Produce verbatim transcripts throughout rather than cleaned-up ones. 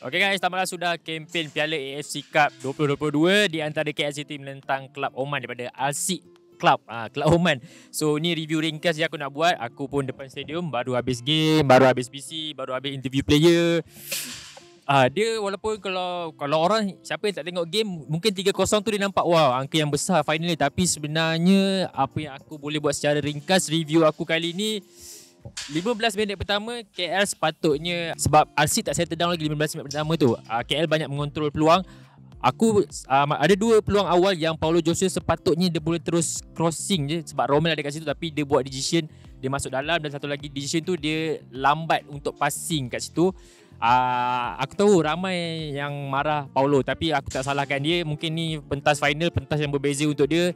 Okay guys, tambahlah sudah kempen Piala A F C Cup dua ribu dua puluh dua di antara K L City menentang Kelab Oman daripada Al-Sik Club, ah, Kelab Oman. So ni review ringkas je aku nak buat. Aku pun depan stadium, baru habis game, baru habis P C, baru habis interview player. Ah, dia walaupun kalau kalau orang siapa yang tak tengok game, mungkin tiga kosong tu dia nampak wow, angka yang besar finally, tapi sebenarnya apa yang aku boleh buat secara ringkas review aku kali ni, lima belas minit pertama K L sepatutnya, sebab Al-Sik tak settle down lagi lima belas minit pertama tu, uh, K L banyak mengontrol peluang. Aku uh, ada dua peluang awal yang Paulo Josue sepatutnya dia boleh terus crossing je, sebab Romel ada kat situ, tapi dia buat decision dia masuk dalam, dan satu lagi decision tu dia lambat untuk passing kat situ. Uh, aku tahu ramai yang marah Paulo, tapi aku tak salahkan dia. Mungkin ni pentas final, pentas yang berbeza untuk dia.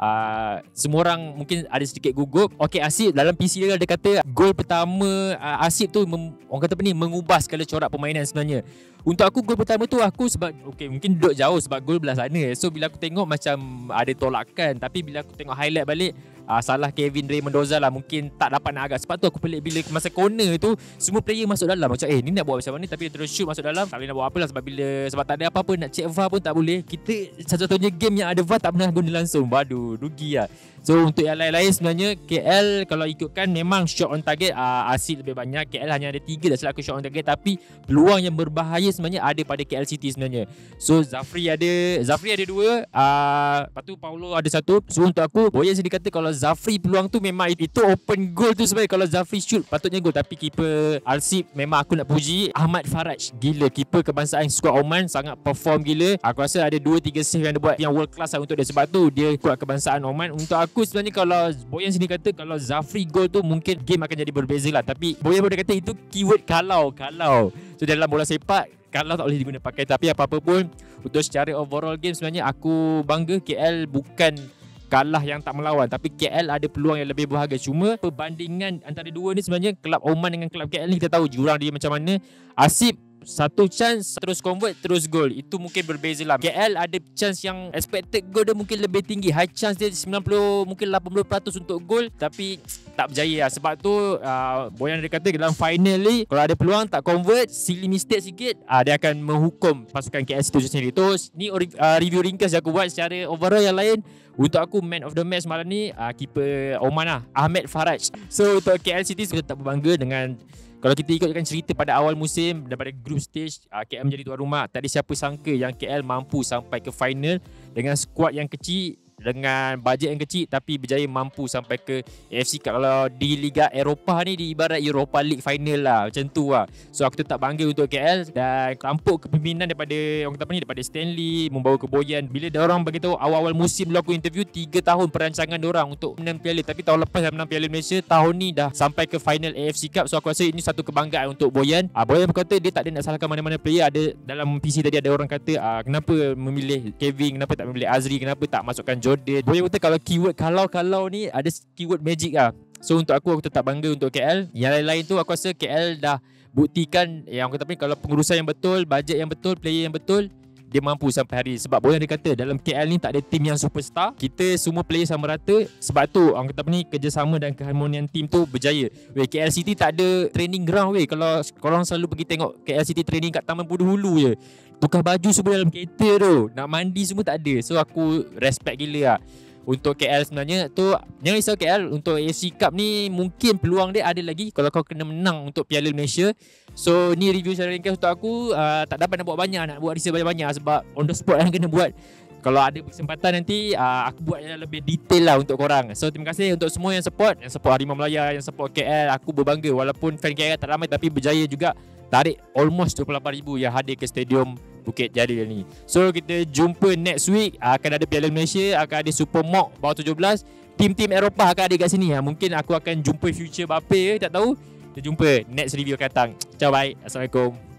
Uh, semua orang mungkin ada sedikit gugup. Okey, Al-Sik dalam P C dia, dia kata gol pertama uh, Al-Sik tu mem, orang kata apa ni, mengubah skala corak permainan sebenarnya. Untuk aku gol pertama tu aku sebab okey mungkin duduk jauh sebab gol belah sana. So bila aku tengok macam ada tolakan, tapi bila aku tengok highlight balik, uh, salah Kevin Ray Mendoza lah, mungkin tak dapat nak agak. Sebab tu aku pelik bila masa corner tu semua player masuk dalam, macam eh ni nak buat macam mana, tapi dia terus shoot masuk dalam. Tak boleh nak buat apa lah, sebab bila sebab tak ada apa-apa, nak check V A R pun tak boleh. Kita satu-satunya game yang ada V A R tak pernah guna langsung. Waduh, rugi lah. So untuk yang lain-lain sebenarnya K L kalau ikutkan memang shot on target, uh, Al-Sik lebih banyak. K L hanya ada tiga dah silap aku shot on target, tapi peluang yang berbahaya sebenarnya ada pada K L City sebenarnya. So Zafri ada Zafri ada dua, uh, lepas tu Paulo ada satu. So untuk aku, Boyan sendiri kata kalau Zafri peluang tu memang itu open goal tu, sebenarnya kalau Zafri shoot patutnya gol. Tapi keeper Al-Sik memang aku nak puji, Ahmad Faraj, gila keeper kebangsaan skuad Oman, sangat perform gila. Aku rasa ada dua tiga save yang dia buat yang world class lah untuk dia, sebab tu dia skuad kebangsaan Oman. Untuk aku sebenarnya kalau Boyan sini kata kalau Zafri gol tu mungkin game akan jadi berbeza lah, tapi Boyan pun dia kata itu keyword kalau kalau. So dalam bola sepak kalau tak boleh diguna pakai, tapi apa-apa pun untuk secara overall game sebenarnya aku bangga. K L bukan kalah yang tak melawan, tapi K L ada peluang yang lebih berharga. Cuma perbandingan antara dua ni sebenarnya, Kelab Oman dengan Kelab K L ni kita tahu jurang dia macam mana. Al-Sik satu chance terus convert terus gol, itu mungkin berbeza lah. K L ada chance yang expected gol dia mungkin lebih tinggi, high chance dia sembilan puluh mungkin lapan puluh peratus untuk gol, tapi tak berjaya lah. Sebab tu uh, Boyan dia kata dalam final ni kalau ada peluang tak convert, silly mistake sikit, uh, dia akan menghukum pasukan K L itu sendiri. Tu ni uh, review ringkas yang aku buat. Secara overall yang lain, untuk aku man of the match malam ni uh, keeper Oman lah, Ahmad Faraj. So untuk K L City kita tak berbangga dengan, kalau kita ikutkan cerita pada awal musim daripada group stage, uh, K L menjadi tuan rumah. Tak ada siapa sangka yang K L mampu sampai ke final dengan skuad yang kecil, dengan bajet yang kecil, tapi berjaya mampu sampai ke A F C Cup. Kalau di Liga Eropah ni, di ibarat Europa League final lah, macam tu lah. So aku tetap bangga untuk K L, dan tampuk kepimpinan daripada orang kata apa ni, daripada Stanley membawa ke Boyan. Bila dia orang beritahu awal-awal musim dulu aku interview, tiga tahun perancangan dia orang untuk menang piala, tapi tahun lepas dah menang Piala Malaysia, tahun ni dah sampai ke final A F C Cup. So aku rasa ini satu kebanggaan untuk Boyan. Ah, Boyan berkata dia tak ada nak salahkan mana-mana player. Ada dalam P C tadi ada orang kata ah, kenapa memilih Kevin, kenapa tak memilih Azri, kenapa tak masukkan Jordan. Boyan kata kalau keyword kalau-kalau ni ada keyword magic lah. So untuk aku, aku tetap bangga untuk K L. Yang lain-lain tu aku rasa K L dah buktikan yang aku kata ni, kalau pengurusan yang betul, bajet yang betul, player yang betul, dia mampu sampai hari. Sebab Boyan dia kata dalam K L ni tak ada tim yang superstar, kita semua player sama rata. Sebab tu orang kata apa ni, kerjasama dan keharmonian tim tu berjaya. Weh, K L City tak ada training ground weh. Kalau korang selalu pergi tengok K L City training kat Taman Pudu Hulu je, tukar baju semua dalam kereta tu, nak mandi semua tak ada. So aku respect gila lah untuk K L sebenarnya tu. Jangan risau K L, untuk A F C Cup ni mungkin peluang dia ada lagi kalau kau kena menang untuk Piala Malaysia. So ni review secara ringkas untuk aku. uh, Tak dapat nak buat banyak, nak buat research banyak-banyak sebab on the spot yang kena buat. Kalau ada kesempatan nanti uh, aku buat yang lebih detail lah untuk korang. So terima kasih untuk semua yang support, yang support Harimau Melaya, yang support K L. Aku berbangga walaupun fan K L tak ramai, tapi berjaya juga tarik almost dua puluh lapan ribu yang hadir ke stadium Bukit Jalil ni. So kita jumpa next week. Akan ada Piala Malaysia, akan ada Super Mock bawah tujuh belas. Tim-tim Eropah akan ada kat sini. ha. Mungkin aku akan jumpa future Mbappe ke, tak tahu. Kita jumpa next review akan datang. Ciao, bye. Assalamualaikum.